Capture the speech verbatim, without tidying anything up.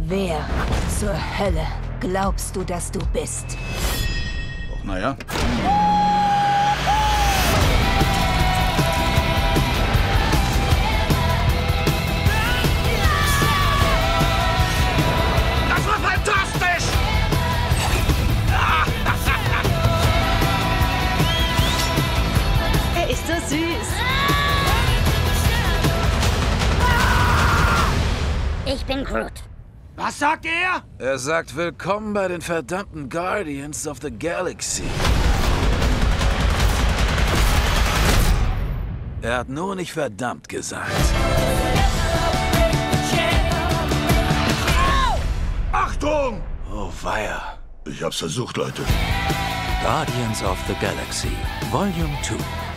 Wer zur Hölle glaubst du, dass du bist? Och, naja. Das war fantastisch! Er ist so süß. Ich bin Groot. Was sagt er? Er sagt, willkommen bei den verdammten Guardians of the Galaxy. Er hat nur nicht verdammt gesagt. Achtung! Oh, weia. Ich hab's versucht, Leute. Guardians of the Galaxy, Volume two.